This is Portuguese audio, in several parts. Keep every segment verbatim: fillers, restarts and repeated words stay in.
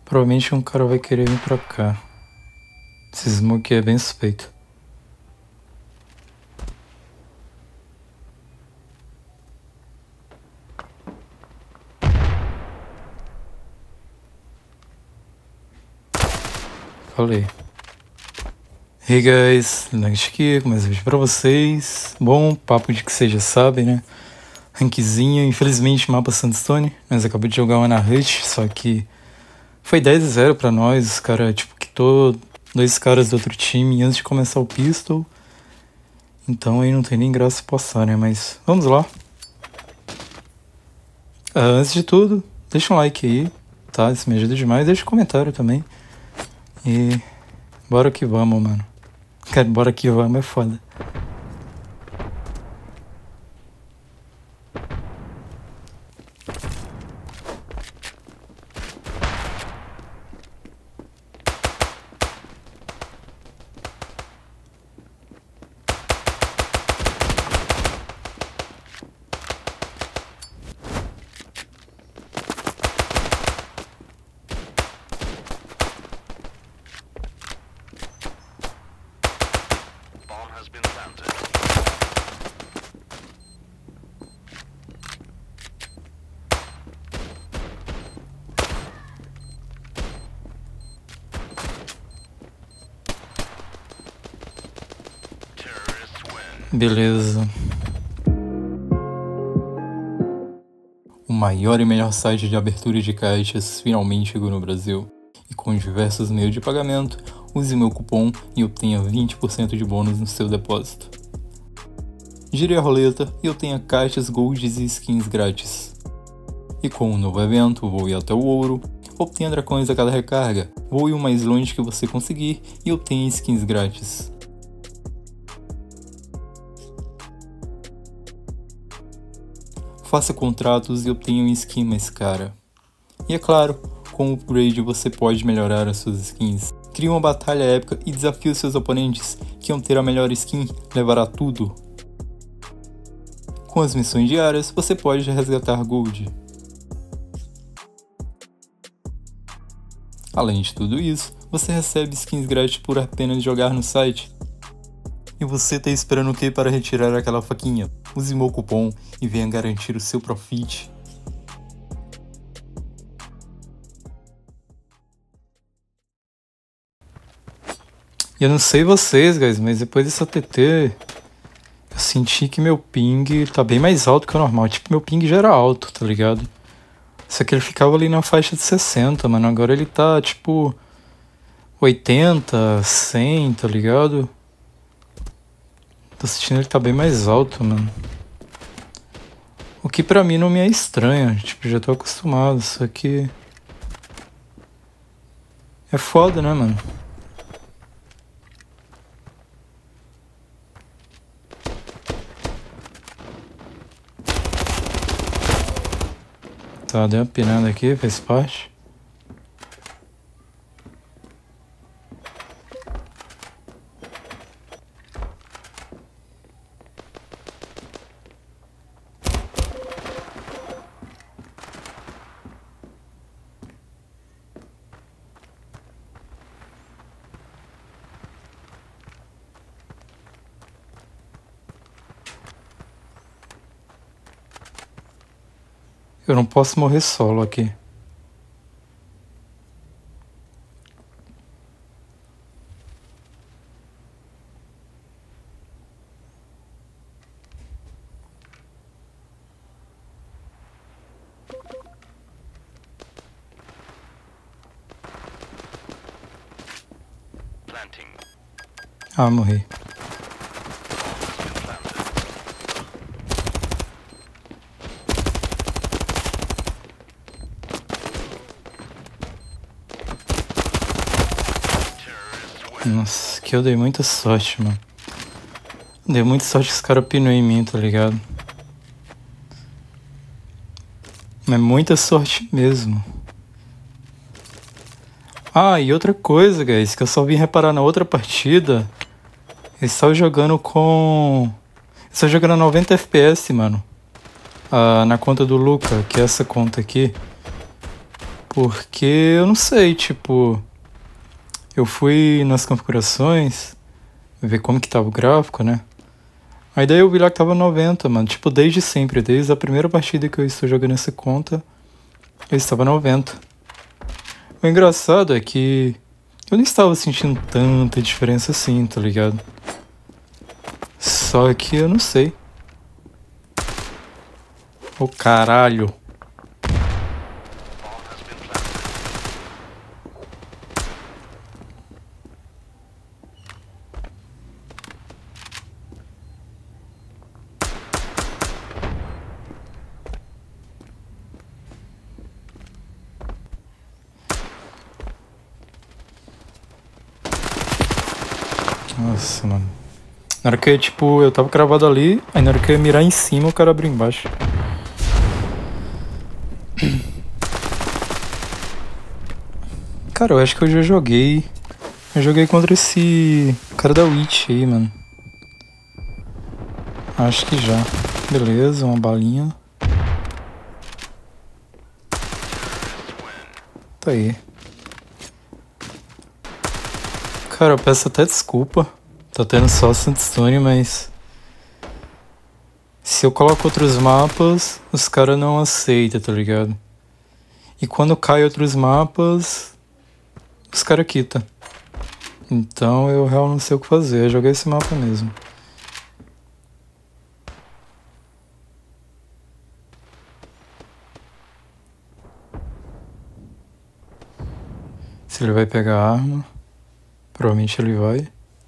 Provavelmente um cara vai querer vir pra cá. Esse smoke é bem suspeito. Falei. Hey guys, Lange aqui, com mais um vídeo pra vocês. Bom, papo de que vocês já sabem, né? Rankzinho, infelizmente mapa Sandstone. Nós acabamos de jogar uma na Hut, só que foi dez a zero pra nós. Os caras, tipo, quitou dois caras do outro time antes de começar o pistol. Então aí não tem nem graça passar, né? Mas vamos lá. Ah, antes de tudo, deixa um like aí, tá? Isso me ajuda demais. Deixa um comentário também. E bora que vamos, mano. Cara, bora que vamos é foda. Beleza. O maior e melhor site de abertura de caixas finalmente chegou no Brasil. E com diversos meios de pagamento, use meu cupom e obtenha vinte por cento de bônus no seu depósito. Gire a roleta e obtenha caixas, golds e skins grátis. E com o novo evento, voe até o ouro, obtenha dracões a cada recarga, voe o mais longe que você conseguir e obtenha skins grátis. Faça contratos e obtenha um skin mais cara. E é claro, com o upgrade você pode melhorar as suas skins. Crie uma batalha épica e desafie os seus oponentes, que vão ter a melhor skin, levará tudo. Com as missões diárias, você pode resgatar gold. Além de tudo isso, você recebe skins grátis por apenas jogar no site. E você tá esperando o que para retirar aquela faquinha? Use meu cupom e venha garantir o seu profit. E eu não sei vocês, guys, mas depois dessa T T, eu senti que meu ping tá bem mais alto que o normal. Tipo, meu ping já era alto, tá ligado? Só que ele ficava ali na faixa de sessenta, mano. Agora ele tá, tipo, oitenta, cem, tá ligado? Tô sentindo ele tá bem mais alto, mano. O que pra mim não me é estranho. Tipo, já tô acostumado. Só que... é foda, né, mano? Tá, deu uma pinada aqui, fez parte. Eu não posso morrer solo aqui. Ah, morri. Nossa, que eu dei muita sorte, mano. Dei muita sorte que os caras pinou em mim, tá ligado? Mas muita sorte mesmo. Ah, e outra coisa, guys, que eu só vim reparar na outra partida. Eles estavam jogando com... Eles estavam jogando a noventa F P S, mano. Ah, na conta do Luca, que é essa conta aqui. Porque eu não sei, tipo... Eu fui nas configurações, ver como que tava o gráfico, né? Aí daí eu vi lá que tava noventa, mano. Tipo, desde sempre, desde a primeira partida que eu estou jogando essa conta, eu estava noventa. O engraçado é que eu não estava sentindo tanta diferença assim, tá ligado? Só que eu não sei. Ô caralho. Nossa, mano. Na hora que eu, tipo, eu tava cravado ali, aí na hora que eu ia mirar em cima, o cara abriu embaixo. Cara, eu acho que eu já joguei. Eu joguei contra esse cara da Witch aí, mano. Acho que já. Beleza, uma balinha. Tá aí. Cara, eu peço até desculpa. Tá tendo só Sandstone, mas... Se eu coloco outros mapas, os caras não aceitam, tá ligado? E quando cai outros mapas, os caras quitam. Então eu realmente não sei o que fazer, eu joguei esse mapa mesmo. Se ele vai pegar a arma, provavelmente ele vai.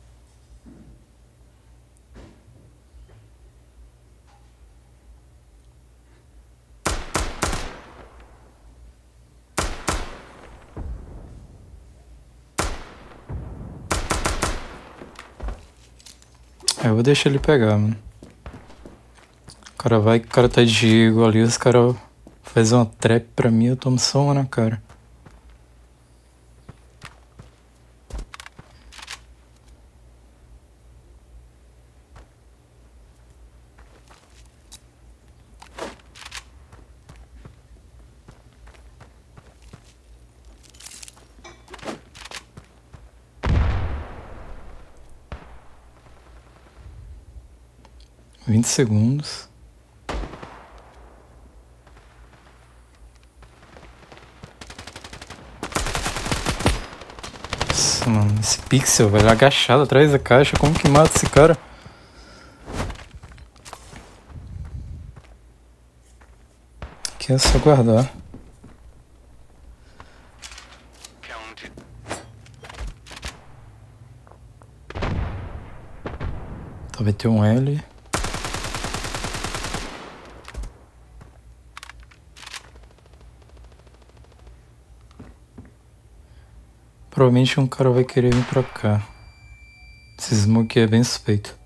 É, eu vou deixar ele pegar, mano. O cara vai, o cara tá de Diego ali, os caras fazem uma trap pra mim, eu tomo só uma na cara. vinte segundos. Nossa, mano, esse pixel, velho, agachado atrás da caixa, como que mata esse cara? Aqui é só guardar. Tá, vai ter um L. Provavelmente um cara vai querer vir pra cá. Esse smoke é bem suspeito.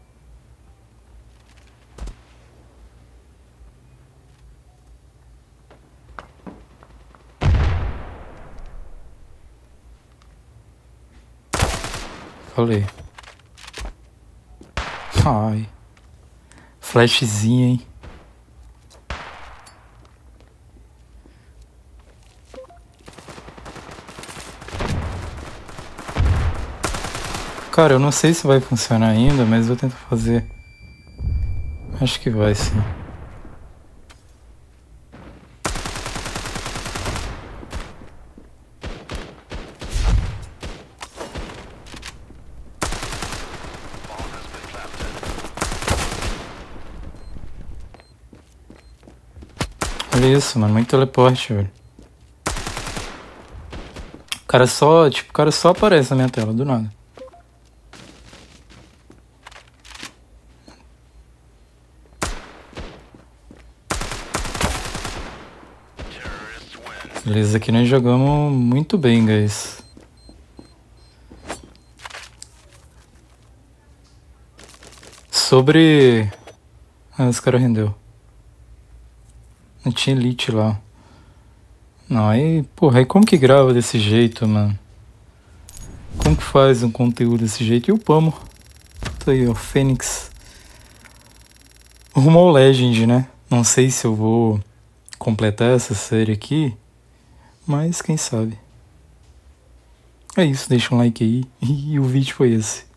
Falei. Ai. Flashzinha, hein. Cara, eu não sei se vai funcionar ainda, mas vou tentar fazer. Acho que vai, sim. Olha isso, mano. Muito teleporte, velho. O cara só, tipo, o cara só aparece na minha tela, do nada. Beleza, aqui nós jogamos muito bem, guys. Sobre... Ah, esse cara rendeu. Não tinha elite lá. Não, aí... Porra, aí como que grava desse jeito, mano? Como que faz um conteúdo desse jeito? E o Pamo? Tá aí, ó, Fênix. Rumo ao Legend, né? Não sei se eu vou completar essa série aqui. mas quem sabe. É isso, deixa um like aí e o vídeo foi esse.